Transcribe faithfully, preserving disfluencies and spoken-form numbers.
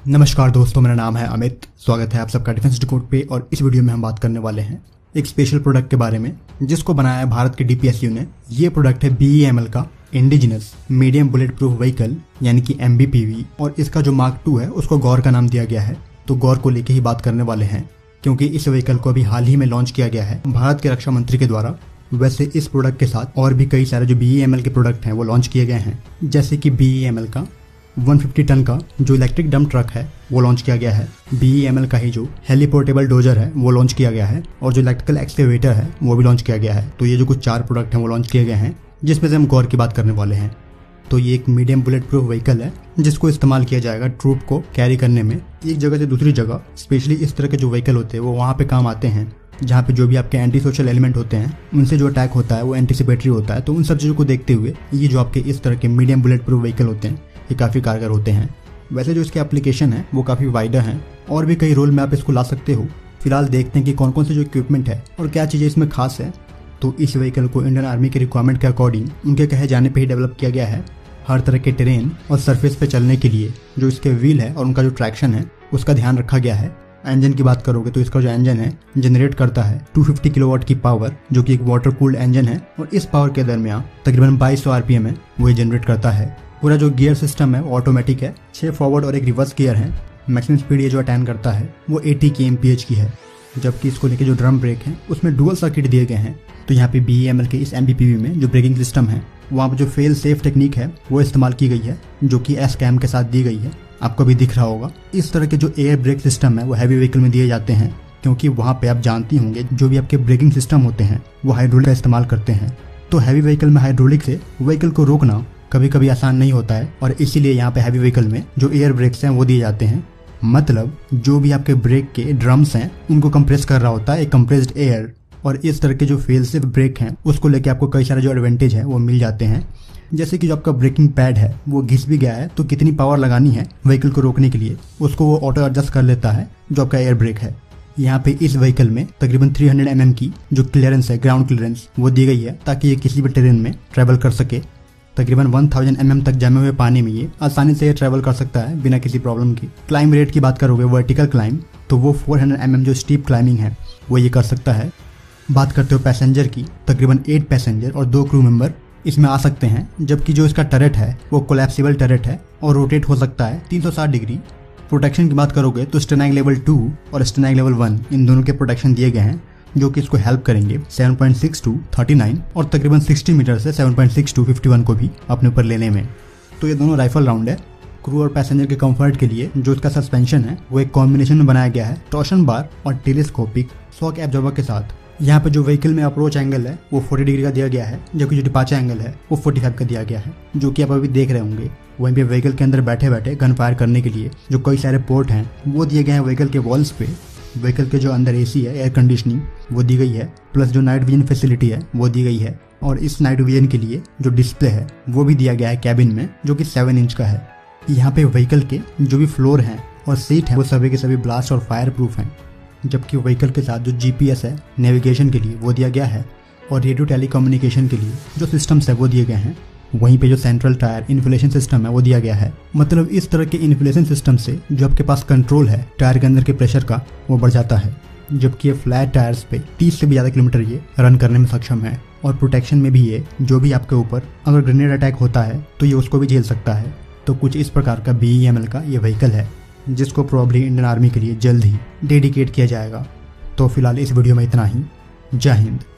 नमस्कार दोस्तों, मेरा नाम है अमित। स्वागत है आप सबका डिफेंस डिकोड पे। और इस वीडियो में हम बात करने वाले हैं एक स्पेशल प्रोडक्ट के बारे में जिसको बनाया है भारत के डीपीएसयू ने। ये प्रोडक्ट है बी ई एम एल का indigenous medium bullet proof vehicle यानी कि एम बी पी वी। और इसका जो मार्क टू है उसको गौर का नाम दिया गया है। तो गौर को लेके ही बात करने वाले हैं क्योंकि इस व्हीकल को अभी हाल ही में लॉन्च किया गया है भारत के रक्षा मंत्री के द्वारा। वैसे इस प्रोडक्ट के साथ और भी कई सारे जो बी ई एम एल के प्रोडक्ट हैं वो लॉन्च किए गए हैं, जैसे कि बी ई एम एल का एक सौ पचास टन का जो इलेक्ट्रिक डंप ट्रक है वो लॉन्च किया गया है। बी ई एम एल का ही जो हेलीपोर्टेबल डोजर है वो लॉन्च किया गया है और जो इलेक्ट्रिकल एक्सकेवेटर है वो भी लॉन्च किया गया है। तो ये जो कुछ चार प्रोडक्ट हैं वो लॉन्च किए गए हैं जिसमें से हम गौर की बात करने वाले हैं। तो ये एक मीडियम बुलेट प्रूफ व्हीकल है जिसको इस्तेमाल किया जाएगा ट्रूप को कैरी करने में एक जगह से दूसरी जगह। स्पेशली इस तरह के जो व्हीकल होते हैं वो वहाँ पे काम आते हैं जहाँ पे जो भी आपके एंटी सोशल एलिमेंट होते हैं उनसे जो अटैक होता है वो एंटीसिपेटरी होता है। तो उन सब चीज़ों को देखते हुए ये जो आपके इस तरह के मीडियम बुलेट प्रूफ व्हीकल होते हैं ये काफ़ी कारगर होते हैं। वैसे जो इसके एप्लीकेशन है वो काफ़ी वाइडर हैं और भी कई रोल में आप इसको ला सकते हो। फिलहाल देखते हैं कि कौन कौन से जो इक्विपमेंट है और क्या चीज़ें इसमें खास है। तो इस व्हीकल को इंडियन आर्मी के रिक्वायरमेंट के अकॉर्डिंग उनके कहे जाने पे ही डेवलप किया गया है। हर तरह के टेरेन और सरफेस पे चलने के लिए जो इसके व्हील है और उनका जो ट्रैक्शन है उसका ध्यान रखा गया है। इंजन की बात करोगे तो इसका जो इंजन है जनरेट करता है दो सौ पचास किलोवाट की पावर, जो कि एक वाटर कूल्ड इंजन है और इस पावर के दरमियान तकरीबन बाईस सौ आरपीएम है वो जनरेट करता है। पूरा जो गियर सिस्टम है वो ऑटोमेटिक है, छह फॉरवर्ड और एक रिवर्स गियर है। मैक्सिमम स्पीड ये जो अटेन करता है वो अस्सी के एम पी एच की है, जबकि इसको लेके जो ड्रम ब्रेक है उसमें डुअल सर्किट दिए गए हैं। तो यहाँ पे बी ई एम एल के इस एम बी पी वी में जो ब्रेकिंग सिस्टम है वहाँ पर जो फेल सेफ टेक्निक है वो इस्तेमाल की गई है, जो कि एस कैम के साथ दी गई है। आपको भी दिख रहा होगा इस तरह के जो एयर ब्रेक सिस्टम है वो हैवी व्हीकल में दिए जाते हैं क्योंकि वहाँ पे आप जानती होंगे जो भी आपके ब्रेकिंग सिस्टम होते हैं वो हाइड्रोलिक का इस्तेमाल करते हैं। तो हैवी व्हीकल में हाइड्रोलिक से व्हीकल को रोकना कभी कभी आसान नहीं होता है और इसीलिए यहाँ पे हैवी व्हीकल में जो एयर ब्रेक्स हैं वो दिए जाते हैं। मतलब जो भी आपके ब्रेक के ड्रम्स हैं उनको कंप्रेस कर रहा होता है एक कंप्रेस्ड एयर। और इस तरह के जो फेल सेफ ब्रेक हैं उसको लेके आपको कई सारे जो एडवांटेज है वो मिल जाते हैं, जैसे कि जो आपका ब्रेकिंग पैड है वो घिस भी गया है तो कितनी पावर लगानी है व्हीकल को रोकने के लिए उसको वो ऑटो एडजस्ट कर लेता है जो आपका एयर ब्रेक है। यहाँ पे इस व्हीकल में तकरीबन तीन सौ एम एम की जो क्लियरेंस है, ग्राउंड क्लियरेंस, वो दी गई है ताकि ये किसी भी टेरेन में ट्रेवल कर सके। तकरीबन एक हज़ार एम एम तक जमे हुए पानी में ये आसानी से ये ट्रेवल कर सकता है बिना किसी प्रॉब्लम की। क्लाइम रेट की बात करोगे वर्टिकल क्लाइम तो वो चार सौ एम एम जो स्टीप क्लाइंबिंग है वो ये कर सकता है। बात करते हो पैसेंजर की, तकरीबन आठ पैसेंजर और दो क्रू मेंबर इसमें आ सकते हैं, जबकि जो इसका टरेट है वो कोलैप्सिबल टरेट है और रोटेट हो सकता है तीन सौ साठ डिग्री। प्रोटेक्शन की बात करोगे तो स्टेनाइक लेवल टू और स्टेनाइक लेवल वन इन दोनों के प्रोटेक्शन दिए गए हैं जो कि इसको हेल्प करेंगे सात पॉइंट सिक्स टू उनतालीस और तकरीबन साठ मीटर से सात पॉइंट सिक्स टू इक्यावन को भी अपने ऊपर लेने में। तो ये दोनों राइफल राउंड है। क्रू और पैसेंजर के कंफर्ट के लिए जो इसका सस्पेंशन है वो एक कॉम्बिनेशन में बनाया गया है टॉर्शन बार और टेलीस्कोपिक शॉक एब्जॉर्बर के साथ। यहाँ पे जो व्हीकल में अप्रोच एंगल है वो चालीस डिग्री का दिया गया है, जबकि जो डिपार्चर एंगल है वो पैंतालीस का दिया गया है, जो कि आप अभी देख रहे होंगे। वहीं पे व्हीकल के अंदर बैठे बैठे गन फायर करने के लिए जो कई सारे पोर्ट हैं वो दिए गए हैं व्हीकल के वॉल्स पे। व्हीकल के जो अंदर एसी है, एयर कंडीशनिंग, वो दी गई है, प्लस जो नाइट विजन फैसिलिटी है वो दी गई है। और इस नाइट विजन के लिए जो डिस्प्ले है वो भी दिया गया है कैबिन में, जो कि सेवन इंच का है। यहाँ पे व्हीकल के जो भी फ्लोर हैं और सीट है वो सभी के सभी ब्लास्ट और फायर प्रूफ हैं, जबकि व्हीकल के साथ जो जी पी एस है नेविगेशन के लिए वो दिया गया है और रेडियो टेलीकम्युनिकेशन के लिए जो सिस्टम्स है वो दिए गए हैं। वहीं पे जो सेंट्रल टायर इन्फ्लेशन सिस्टम है वो दिया गया है। मतलब इस तरह के इन्फ्लेशन सिस्टम से जो आपके पास कंट्रोल है टायर के अंदर के प्रेशर का वो बढ़ जाता है, जबकि ये फ्लैट टायर्स पे तीस से भी ज़्यादा किलोमीटर ये रन करने में सक्षम है। और प्रोटेक्शन में भी ये जो भी आपके ऊपर अगर ग्रेनेड अटैक होता है तो ये उसको भी झेल सकता है। तो कुछ इस प्रकार का बी ई एम एल का ये व्हीकल है जिसको प्रोबेबली इंडियन आर्मी के लिए जल्द ही डेडिकेट किया जाएगा। तो फिलहाल इस वीडियो में इतना ही। जय हिंद।